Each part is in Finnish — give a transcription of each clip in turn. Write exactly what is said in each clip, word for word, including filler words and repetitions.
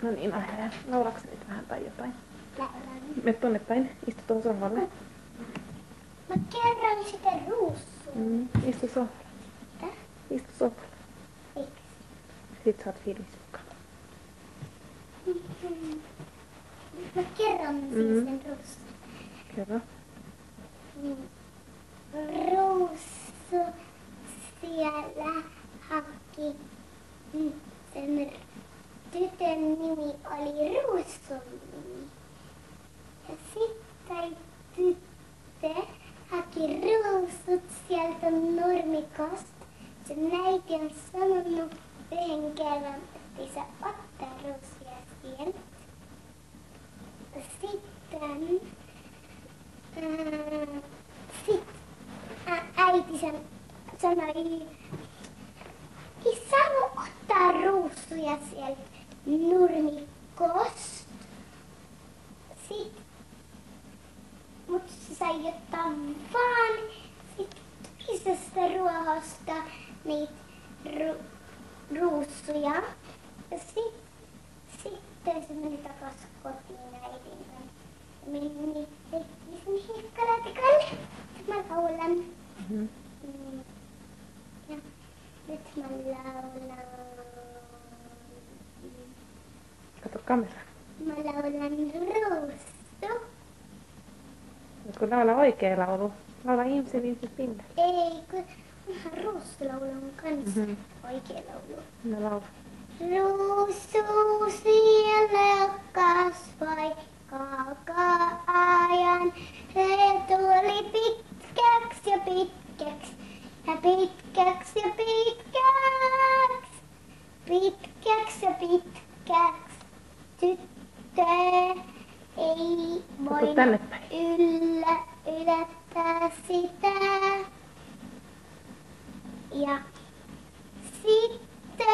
No niin, lähdetään. Laulaatko nyt vähän tai jotain? Laulan. Mene tonne päin. Istu tuohon sohvalle. Mä kerron sitä ruussua. Mm, istu sohvalle. Mitä? Istu sohvalle. Miksi? Sit saat fiilis mukana. Mm-hmm. Mä kerron Mm. siis sen ruussun. Kerro. Mm. Ruussu siellä haki. Mm. Sen tytön nimi oli Ruussumi. Ja sitten tyttö haki ruusut sieltä nurmikosta. Sen äiti on sanonut yhden kerran, että ei saa ottaa ruusuja sieltä. Sitten ää, sit, ä, äiti sen sanoi, ei saanut ottaa ruusuja sieltä nurmikosta. Sitten, mutta se sai ottaa vaan sit toisesta ruohosta niitä ru, ruusuja. Ja sit, sitten se meni takas kotiin äidin kanssa. Meni heitti sen hiekkalatikalle. Sitten mä laulan. Mm-hmm. Mm. Ja nyt mä laulan. Kato kameraan. Mä laulan ruussu. Kun laula oikea laulu. Laula ihmisen ihmisen pinna. Ei, kun onhan ruussulaulu on kans Mm-hmm. oikea laulu. No laula. Ruussu siellä kasvoi koko ajan. Se tuli pitkäksi ja pitkäksi ja pitkäksi ja pitkäksi. Pitkäksi ja pitkäksi. Tyttö ei Kato tänne voinut päin. yllä, ylättää sitä. Ja sitten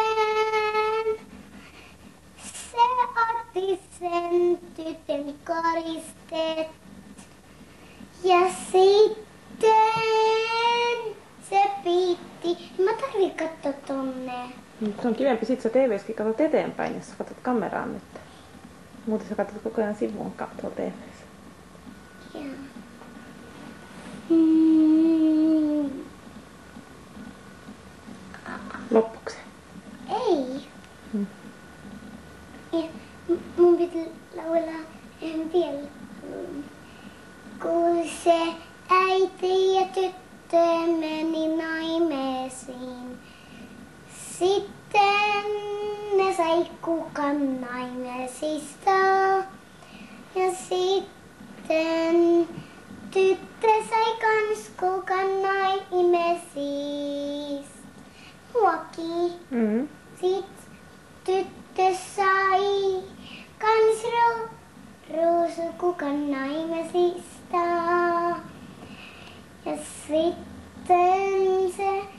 se otti sen tytön koristeet. Ja sitten se piitti. Mä tarvitsen katsoa tonne. Se on kivempi, sit sä T V:ssäkin katsot eteenpäin, jos sä katsot kameraan nyt. Muuten sä katsot koko ajan sivuun katsoo T V:ssä. Ja. Mm. Loppuuko se? Ei. Hmm. Ja m- mun piti laulaa vielä. Kun se äiti ja tyttö meni naimisiin, sitten ne sai kukan naimisista. Ja sitten tyttö sai kans kukan naimisista. Huoki. Mm-hmm. Sitten tyttö sai kans ru- ruusukukan naimisista. Ja sitten se